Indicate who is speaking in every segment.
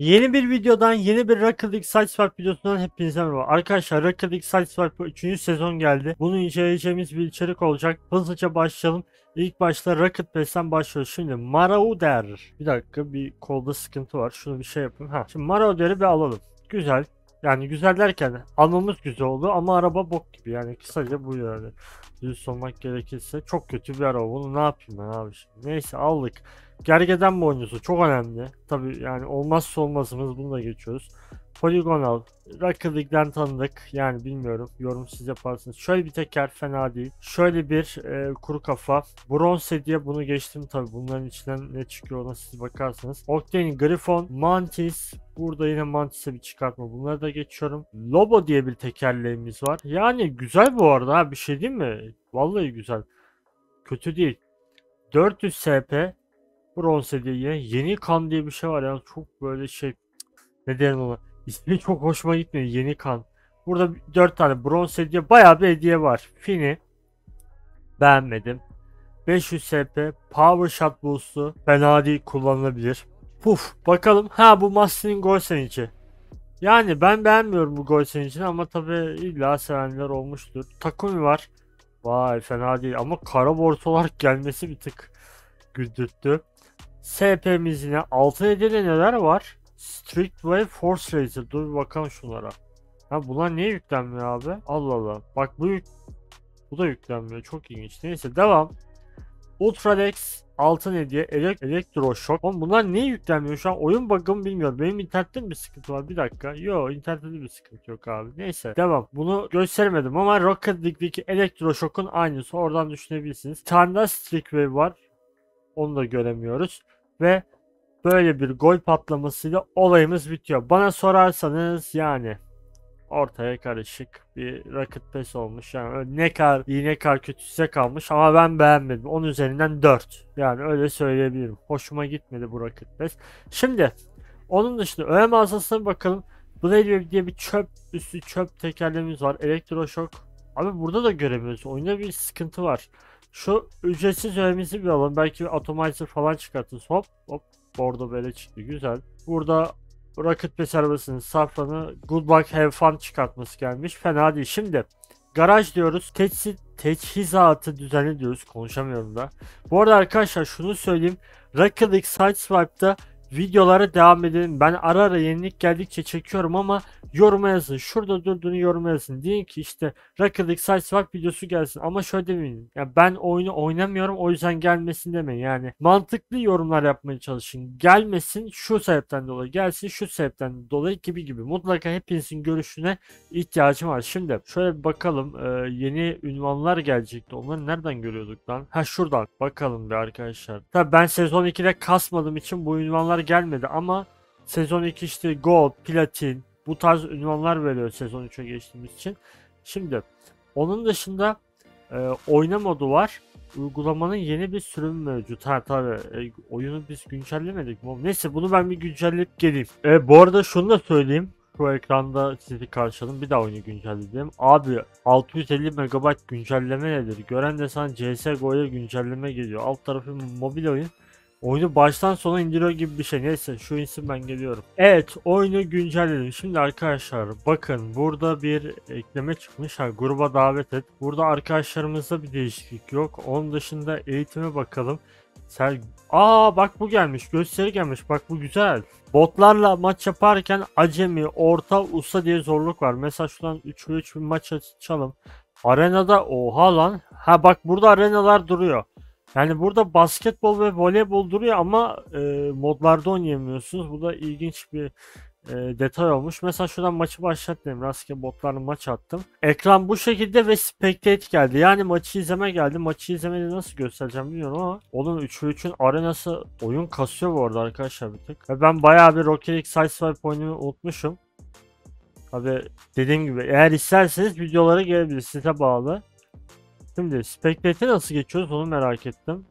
Speaker 1: Yeni bir videodan, yeni bir Rocket League Sideswipe videosundan hepinize merhaba. Arkadaşlar Rocket League Sideswipe 3. sezon geldi. Bunu inceleyeceğimiz bir içerik olacak. Hızlıca başlayalım. İlk başta Rocket Pass'ten başlıyoruz. Şimdi Marauder. Bir dakika, bir kolda sıkıntı var. Şunu bir şey yapın. Şimdi Marauder'i bir alalım. Güzel. Yani güzel derken almamız güzel oldu ama araba bok gibi. Yani kısaca bu yani. Düz olmak gerekirse çok kötü bir araba. Bunu ne yapayım ben abi şimdi. Neyse aldık. Gergedan boynuzu çok önemli. Tabii yani olmazsa olmazımız, bunu da geçiyoruz. Poligonal, Rocket League'den tanıdık. Yani bilmiyorum. Yorum siz yaparsınız. Şöyle bir teker fena değil. Şöyle bir kuru kafa. Bronze diye bunu geçtim tabii. Bunların içinden ne çıkıyor ona siz bakarsınız. Octane, Griffon, Mantis. Burada yine Mantis'e bir çıkartma. Bunları da geçiyorum. Lobo diye bir tekerleğimiz var. Yani güzel bu arada, ha bir şey değil mi? Vallahi güzel. Kötü değil. 400 SP. Bronze diye yeni kan diye bir şey var ya, çok böyle şey, ne derim ona, ismi çok hoşuma gitmiyor, yeni kan. Burada 4 tane bronze hediye, bayağı bir hediye var. Fini beğenmedim. 500 SP power shot boost'u fena değil, kullanılabilir. Puf bakalım, ha bu Master'in Golsen. Yani ben beğenmiyorum bu Golsen ama tabi illa sevenler olmuştur. Takumi var. Vay fena değil ama kara borsa olarak gelmesi bir tık güldürttü. SP'miz yine 6 nedeni neler var? Strict Wave Force Racer. Dur bir bakalım şunlara. Ha bunlar niye yüklenmiyor abi? Allah Allah. Bak bu da yüklenmiyor. Çok ilginç. Neyse devam. Ultralex altın hediye elektroshock. Oğlum bunlar niye yüklenmiyor? Şu an oyun bug'ı mı bilmiyorum. Benim internette mi bir sıkıntı var? Bir dakika. Yo, internette bir sıkıntı yok abi. Neyse devam. Bunu göstermedim ama Rocket League'deki elektroshock'un aynısı. Oradan düşünebilirsiniz. Bir tane daha Strict Wave var. Onu da göremiyoruz. Ve böyle bir gol patlamasıyla olayımız bitiyor. Bana sorarsanız yani ortaya karışık bir Rocket Pass olmuş. Yani ne kadar iyi ne kadar kötü size kalmış ama ben beğenmedim. 10 üzerinden 4. Yani öyle söyleyebilirim. Hoşuma gitmedi bu Rocket Pass. Şimdi onun dışında öğe mağazasına bakalım. Blade Wave diye bir çöp üstü çöp tekerleğimiz var. Elektroshock. Abi burada da göremiyoruz. Oyunda bir sıkıntı var. Şu ücretsiz öğemizi bir alalım. Belki bir atomizer falan çıkartırız. Hop hop. Bordo böyle çıktı. Güzel. Burada Rocket Pass arabasının safranı Good Luck Have Fun çıkartması gelmiş. Fena değil. Şimdi garaj diyoruz. Teçhizatı düzenli diyoruz. Konuşamıyorum da. Bu arada arkadaşlar şunu söyleyeyim. Rocket League Sideswipe'da videolara devam edelim. Ben ara ara yenilik geldikçe çekiyorum ama yoruma yazın. Şurada durduğunu yoruma yazın. Deyin ki işte Rocket League Sideswipe videosu gelsin. Ama şöyle demeyin. Ya ben oyunu oynamıyorum o yüzden gelmesin demeyin. Yani mantıklı yorumlar yapmaya çalışın. Gelmesin şu sebepten dolayı. Gelsin şu sebepten dolayı gibi. Mutlaka hepinizin görüşüne ihtiyacım var. Şimdi şöyle bir bakalım. Yeni ünvanlar gelecekti. Onları nereden görüyorduk lan? Ha şuradan. Bakalım bir arkadaşlar. Tabi ben sezon 2'de kasmadığım için bu ünvanlar gelmedi ama sezon 2 işte Gold, Platin bu tarz ünvanlar veriyor sezon 3'e geçtiğimiz için. Şimdi onun dışında oyna modu var. Uygulamanın yeni bir sürümü mevcut. Ha tabi oyunu biz güncellemedik mi? Neyse bunu ben bir güncelleyip geleyim. Bu arada şunu da söyleyeyim. Şu ekranda sizi karşıladım. Bir daha oyunu güncelledim. Abi 650 MB güncelleme nedir? Gören de sana CSGO'ya güncelleme geliyor. Alt tarafı mobil oyun. Oyunu baştan sona indiriyor gibi bir şey. Neyse şu insin ben geliyorum. Evet oyunu güncelledim. Şimdi arkadaşlar bakın burada bir ekleme çıkmış. Ha, gruba davet et. Burada arkadaşlarımızda bir değişiklik yok. Onun dışında eğitime bakalım. Bak bu gelmiş. Gösteri gelmiş. Bak bu güzel. Botlarla maç yaparken acemi, orta, usta diye zorluk var. Mesela şuradan 3v3 bir maç açalım. Arenada oha lan. Ha bak burada arenalar duruyor. Yani burada basketbol ve voleybol duruyor ama modlarda oynayamıyorsunuz. Bu da ilginç bir detay olmuş. Mesela şuradan maçı başlatayım. Rastgele botlarla maç attım. Ekran bu şekilde ve spectate geldi. Yani maçı izleme geldi. Maçı izlemeyi nasıl göstereceğim bilmiyorum ama onun 3v3'ün arenası oyun kasıyor bu arada arkadaşlar bir tık. Ve ben bayağı bir Rocket League Sideswipe oynamayı unutmuşum. Abi dediğim gibi eğer isterseniz videolara gelebilir. Size bağlı. Şimdi spectate'e nasıl geçiyoruz onu merak ettim.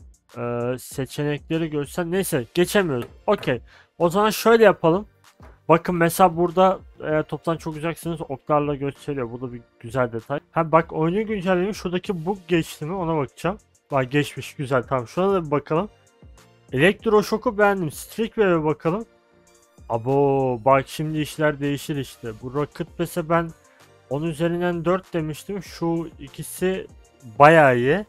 Speaker 1: Seçenekleri görsen neyse geçemiyoruz. Okey. O zaman şöyle yapalım. Bakın mesela burada toptan çok uzaksınız oklarla gösteriyor. Bu da bir güzel detay. Ha bak oyunu güncellemiş. Şuradaki bug geçti mi ona bakacağım. Bak geçmiş güzel tamam. Şuna da bir bakalım. Elektroshock'u beğendim. Strict Wave'e bakalım. Abo bak şimdi işler değişir işte. Bu Rocket Pass'e ben 10 üzerinden 4 demiştim. Şu ikisi bayağı iyi.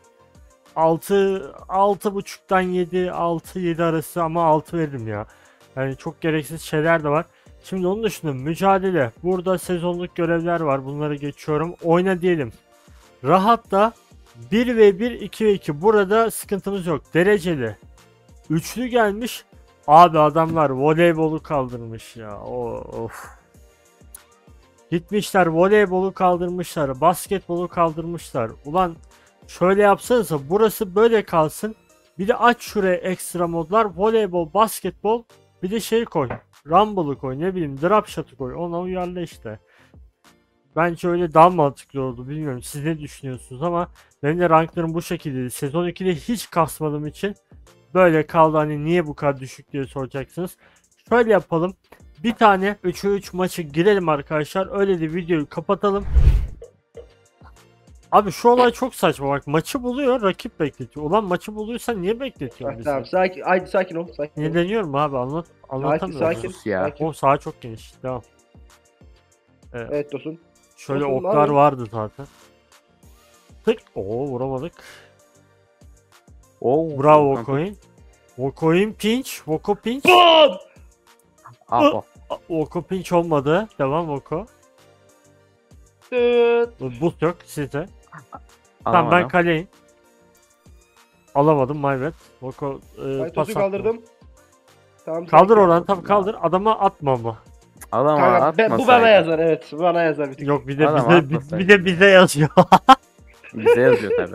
Speaker 1: 6,5'tan 7, 6-7 arası ama 6 veririm ya. Yani çok gereksiz şeyler de var. Şimdi onun dışında mücadele. Burada sezonluk görevler var. Bunları geçiyorum. Oyna diyelim. Rahat da 1v1, 2v2. Burada sıkıntımız yok. Dereceli. Üçlü gelmiş. Abi adamlar voleybolu kaldırmış ya. Of. Gitmişler voleybolu kaldırmışlar. Basketbolu kaldırmışlar. Ulan şöyle yapsanıza burası böyle kalsın. Bir de aç şuraya ekstra modlar. Voleybol, basketbol. Bir de şey koy. Rumble'ı koy. Ne bileyim drop shot'ı koy. Ona uyarla işte. Bence öyle daha mantıklı oldu. Bilmiyorum siz ne düşünüyorsunuz ama benim de ranklarım bu şekildeydi. Sezon 2'de hiç kasmadığım için böyle kaldı. Hani niye bu kadar düşük diye soracaksınız. Şöyle yapalım. Bir tane 3'e 3 maçı girelim arkadaşlar. Öyle de videoyu kapatalım. Abi şu olay çok saçma bak. Maçı buluyor, rakip bekletiyor. Ulan maçı buluyorsan niye bekletiyorsun bizi?
Speaker 2: Tamam sakin. Haydi sakin ol. Sakin ol.
Speaker 1: Ne deniyorum abi anlatamıyorum.
Speaker 2: Sakin.
Speaker 3: Sus ya.
Speaker 2: Sakin.
Speaker 1: O saha çok geniş. Devam.
Speaker 2: Evet dostum.
Speaker 1: Şöyle
Speaker 2: Dostum,
Speaker 1: oklar
Speaker 2: abi.
Speaker 1: vardı zaten. Tık. Oo vuramadık.
Speaker 3: Oo,
Speaker 1: Bravo
Speaker 3: kanka.
Speaker 1: Vokoin. Vokoin pinch. Voko pinch.
Speaker 2: BAM!
Speaker 3: Ah,
Speaker 1: Voko pinch olmadı. Devam Voko.
Speaker 2: Tıt.
Speaker 1: Boost yok sizde. Tamam ben kaleyim. Alamadım my bad. Voko
Speaker 2: Haydi
Speaker 1: pas
Speaker 2: tosu
Speaker 1: atma.
Speaker 2: kaldırdım. Tamam.
Speaker 1: Kaldır
Speaker 2: sakin ol.
Speaker 1: oradan tam kaldır. Adama atma ama.
Speaker 3: Adama
Speaker 2: Kanka, bu bana
Speaker 3: atmasaydı.
Speaker 2: yazar evet. Bu bana yazar bir tık.
Speaker 1: Yok bir de
Speaker 3: Adam
Speaker 1: bize
Speaker 3: atmasaydı.
Speaker 1: bir de bize yazıyor.
Speaker 3: Bize yazıyor tabi.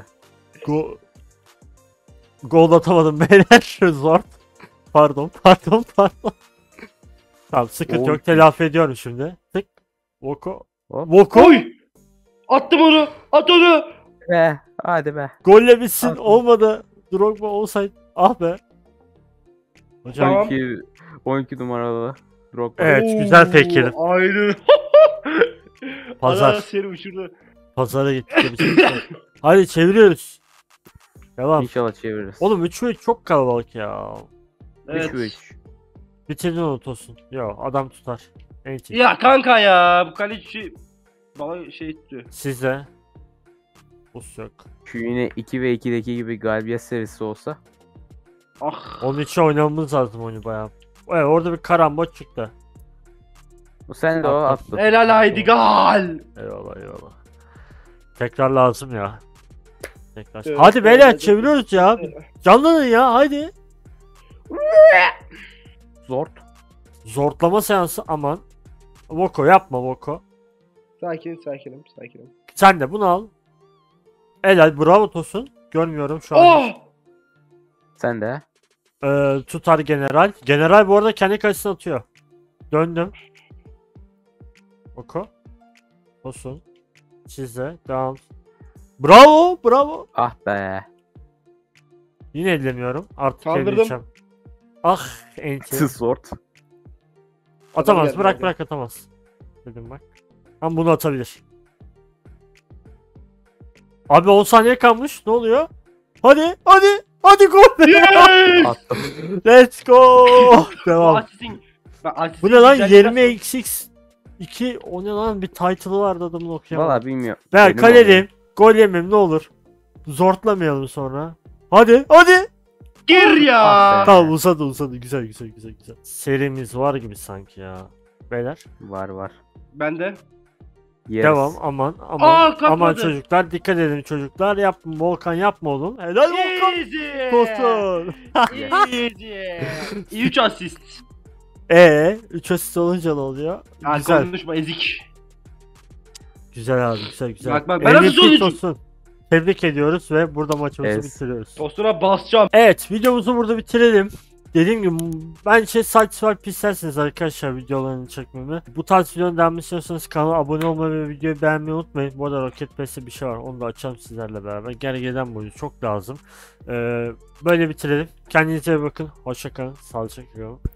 Speaker 1: Gol atamadım beyler. Zor. Pardon. Tamam sıkıntı
Speaker 3: Oy.
Speaker 1: yok. Telafi ediyorum şimdi. Tık. Voko.
Speaker 3: Hop.
Speaker 1: Voko.
Speaker 2: Koy! Attım onu! At onu!
Speaker 3: Be, hadi be.
Speaker 1: Golle bitsin.
Speaker 3: Atma.
Speaker 1: Olmadı. Drogba olsaydı. Ah be. Hocam.
Speaker 2: Tamam.
Speaker 3: 12 numaralı Drogba.
Speaker 1: Evet, güzel fikir.
Speaker 2: Aynen.
Speaker 1: Pazar.
Speaker 2: Adam seni uçurdu.
Speaker 1: Pazara gittik. de bir şey yok. Hadi çeviriyoruz. Devam.
Speaker 3: İnşallah çeviririz.
Speaker 1: Oğlum 3-3 çok kalabalık ya.
Speaker 2: Evet.
Speaker 3: 3-3.
Speaker 1: Bitirdin unutursun. Yo adam tutar. Evet.
Speaker 2: Ya kanka ya bu kaleci bana şey etti.
Speaker 1: Sizde. Bus yok.
Speaker 3: Şu yine 2 ve 2'deki gibi galibiyet serisi olsa.
Speaker 2: Ah.
Speaker 1: Onun için oynamamız lazım onu bayağı. Evet, orada bir karambol çıktı.
Speaker 3: Bu sen de o attın.
Speaker 2: Helal haydi gal.
Speaker 1: Eyvallah. Tekrar lazım ya. Tekrar.
Speaker 2: Evet,
Speaker 1: Hadi beyler
Speaker 2: evet.
Speaker 1: çeviriyoruz ya. Canlanın ya hadi.
Speaker 3: Zor.
Speaker 1: Zortlama seansı aman. Voko yapma Voko.
Speaker 2: Sakinim.
Speaker 1: Sen de bunu al. Helal bravo Tosun. Görmüyorum şu an.
Speaker 2: Oh!
Speaker 3: Sen de.
Speaker 1: Tutar general. General bu arada kendi kalesine atıyor. Döndüm. Voko. Tosun. Sizde. Devam. Bravo.
Speaker 3: Ah be.
Speaker 1: Yine ellemiyorum. Artık
Speaker 2: Kaldırdım.
Speaker 1: elleyeceğim. Ah enti.
Speaker 3: Zor.
Speaker 1: Atamaz.
Speaker 2: geldi,
Speaker 1: Bırak
Speaker 2: geldi.
Speaker 1: atamaz. Dedim bak. Ama bunu atabilir. Abi 10 saniye kalmış. Ne oluyor? Hadi gol.
Speaker 2: Yes!
Speaker 3: Attım.
Speaker 1: Let's go. Devam.
Speaker 2: Asistin.
Speaker 1: Bu ne lan 20 XX 2 o ne lan bir title'ı vardı adamın okuyamadım.
Speaker 3: Valla bilmiyorum.
Speaker 1: Ben
Speaker 3: Benim
Speaker 1: kaleliyim. Gol yemem ne olur. Zortlamayalım sonra. Hadi.
Speaker 2: Gir ya.
Speaker 3: Ah be.
Speaker 1: Tamam uzadı. Güzel. Serimiz var gibi sanki ya. Beyler.
Speaker 3: Var.
Speaker 2: Ben de.
Speaker 3: Yes.
Speaker 1: Devam aman
Speaker 2: Aa,
Speaker 1: aman
Speaker 2: kalkmadı.
Speaker 1: çocuklar dikkat edin çocuklar yapma Volkan yapma oğlum. Helal Volkan.
Speaker 2: Easy.
Speaker 1: Tosun.
Speaker 2: Easy. 3 asist.
Speaker 1: 3 asist olunca ne oluyor?
Speaker 2: Ya
Speaker 1: Güzel.
Speaker 2: konuşma ezik.
Speaker 1: Güzel abi güzel.
Speaker 2: Bak, ben nasıl
Speaker 1: MVP
Speaker 2: sonucu-
Speaker 1: Tosun. Tebrik ediyoruz ve burada maçımızı
Speaker 3: Evet.
Speaker 1: bitiriyoruz.
Speaker 2: Tostuna basacağım.
Speaker 1: Evet videomuzu burada bitirelim. Dediğim gibi bence Sideswipe isterseniz arkadaşlar videolarını çekmemi. Bu tarz videonun devamını istiyorsanız kanala abone olmayı ve videoyu beğenmeyi unutmayın. Bu arada Rocket Pass'te bir şey var onu da açalım sizlerle beraber. Gergedan boyu çok lazım. Böyle bitirelim. Kendinize iyi bakın. Hoşça kalın. Sağlıcakla kalın.